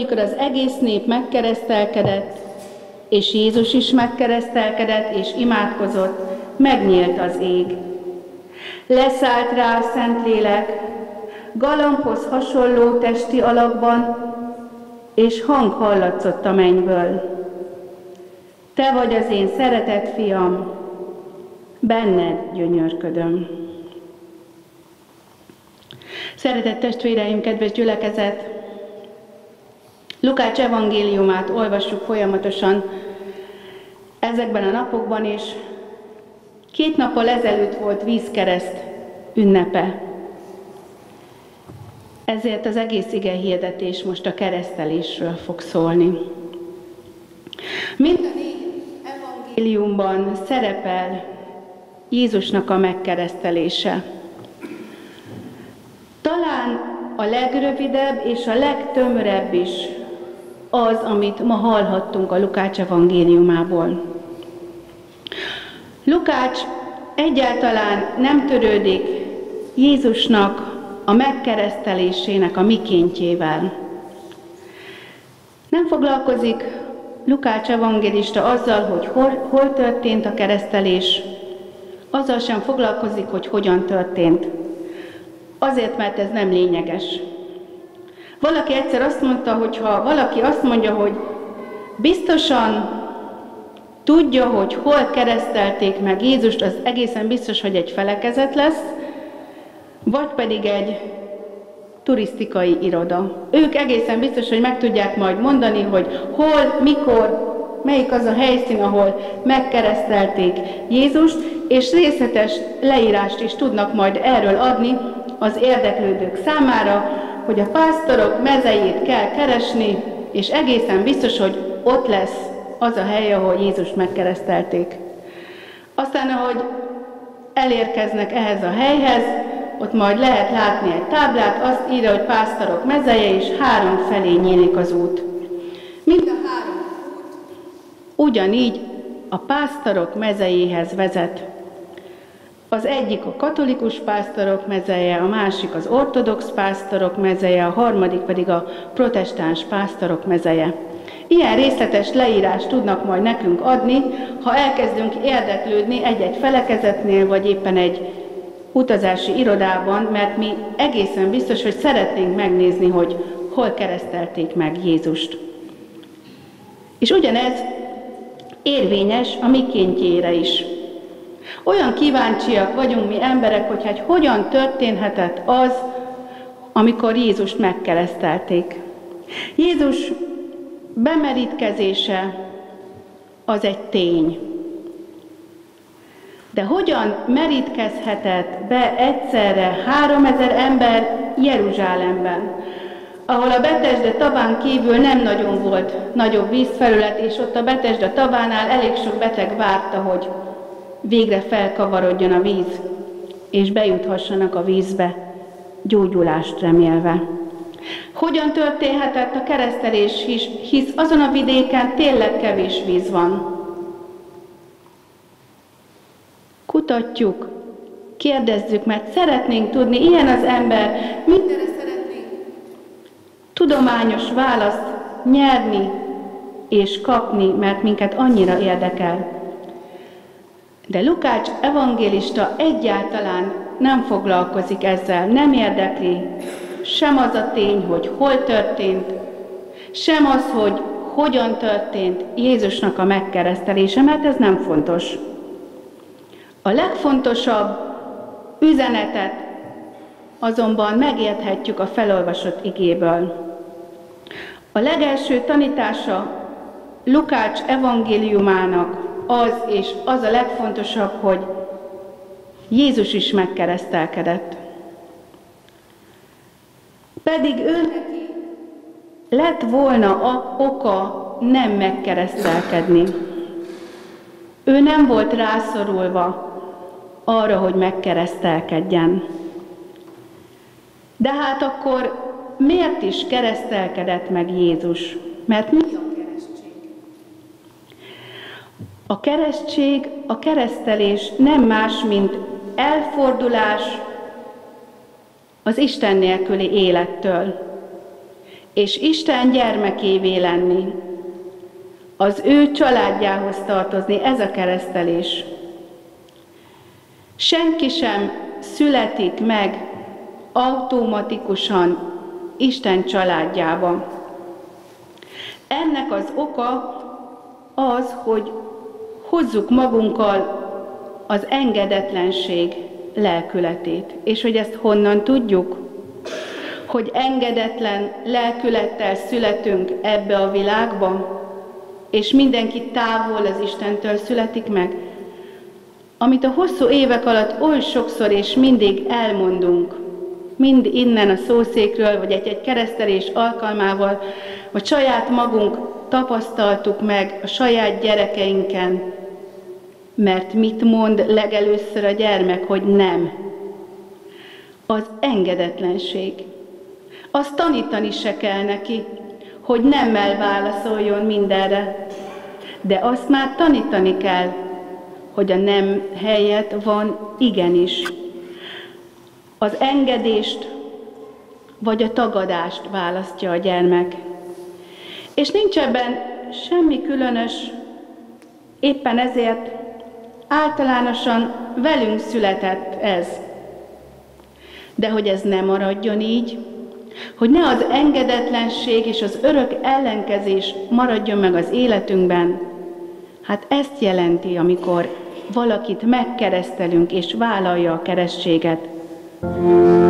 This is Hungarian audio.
amikor az egész nép megkeresztelkedett, és Jézus is megkeresztelkedett, és imádkozott, megnyílt az ég. Leszállt rá a Szentlélek, galambhoz hasonló testi alakban, és hang hallatszott a mennyből. Te vagy az én szeretett fiam, benned gyönyörködöm. Szeretett testvéreim, kedves gyülekezet! Lukács evangéliumát olvassuk folyamatosan ezekben a napokban, és 2 nappal ezelőtt volt vízkereszt ünnepe. Ezért az egész igehirdetés most a keresztelésről fog szólni. Minden evangéliumban szerepel Jézusnak a megkeresztelése. Talán a legrövidebb és a legtömörebb is az, amit ma hallhattunk a Lukács evangéliumából. Lukács egyáltalán nem törődik Jézusnak a megkeresztelésének a mikéntjével. Nem foglalkozik Lukács evangélista azzal, hogy hol történt a keresztelés, azzal sem foglalkozik, hogy hogyan történt. Azért, mert ez nem lényeges. Valaki egyszer azt mondta, hogy ha valaki azt mondja, hogy biztosan tudja, hogy hol keresztelték meg Jézust, az egészen biztos, hogy egy felekezet lesz, vagy pedig egy turisztikai iroda. Ők egészen biztos, hogy meg tudják majd mondani, hogy hol, mikor, melyik az a helyszín, ahol megkeresztelték Jézust, és részletes leírást is tudnak majd erről adni az érdeklődők számára, hogy a pásztorok mezejét kell keresni, és egészen biztos, hogy ott lesz az a hely, ahol Jézust megkeresztelték. Aztán, ahogy elérkeznek ehhez a helyhez, ott majd lehet látni egy táblát, azt írja, hogy pásztorok mezeje, és 3 felé nyílik az út. Mind a 3 út ugyanígy a pásztorok mezejéhez vezet. Az egyik a katolikus pásztorok mezeje, a másik az ortodox pásztorok mezeje, a harmadik pedig a protestáns pásztorok mezeje. Ilyen részletes leírást tudnak majd nekünk adni, ha elkezdünk érdeklődni egy-egy felekezetnél, vagy éppen egy utazási irodában, mert mi egészen biztos, hogy szeretnénk megnézni, hogy hol keresztelték meg Jézust. És ugyanez érvényes a mikéntjére is. Olyan kíváncsiak vagyunk mi emberek, hogy hogyan történhetett az, amikor Jézust megkeresztelték. Jézus bemerítkezése az egy tény. De hogyan merítkezhetett be egyszerre 3000 ember Jeruzsálemben, ahol a Betesda taván kívül nem nagyon volt nagyobb vízfelület, és ott a Betesda tavánál elég sok beteg várta, hogy végre felkavarodjon a víz, és bejuthassanak a vízbe, gyógyulást remélve. Hogyan történhetett a keresztelés is, hisz azon a vidéken tényleg kevés víz van. Kutatjuk, kérdezzük, mert szeretnénk tudni, ilyen az ember, mindenre szeretnénk tudományos választ nyerni és kapni, mert minket annyira érdekel. De Lukács evangélista egyáltalán nem foglalkozik ezzel, nem érdekli sem az a tény, hogy hol történt, sem az, hogy hogyan történt Jézusnak a megkeresztelése, mert ez nem fontos. A legfontosabb üzenetet azonban megérthetjük a felolvasott igéből. A legelső tanítása Lukács evangéliumának az, és az a legfontosabb, hogy Jézus is megkeresztelkedett. Pedig őneki lett volna oka nem megkeresztelkedni. Ő nem volt rászorulva arra, hogy megkeresztelkedjen. De hát akkor miért is keresztelkedett meg Jézus? Mert mi a keresztség? A keresztség, a keresztelés nem más, mint elfordulás az Isten nélküli élettől, és Isten gyermekévé lenni, az ő családjához tartozni, ez a keresztelés. Senki sem születik meg automatikusan Isten családjában. Ennek az oka az, hogy hozzuk magunkkal az engedetlenség lelkületét. És hogy ezt honnan tudjuk? Hogy engedetlen lelkülettel születünk ebbe a világba, és mindenki távol az Istentől születik meg. Amit a hosszú évek alatt oly sokszor és mindig elmondunk, mind innen a szószékről, vagy egy keresztelés alkalmával, vagy saját magunk tapasztaltuk meg a saját gyerekeinken, mert mit mond legelőször a gyermek, hogy nem? Az engedetlenség. Azt tanítani se kell neki, hogy nemmel válaszoljon mindenre, de azt már tanítani kell, hogy a nem helyett van igenis. Az engedést vagy a tagadást választja a gyermek. És nincs ebben semmi különös, éppen ezért általánosan velünk született ez. De hogy ez ne maradjon így, hogy ne az engedetlenség és az örök ellenkezés maradjon meg az életünkben, hát ezt jelenti, amikor valakit megkeresztelünk és vállalja a keresztséget.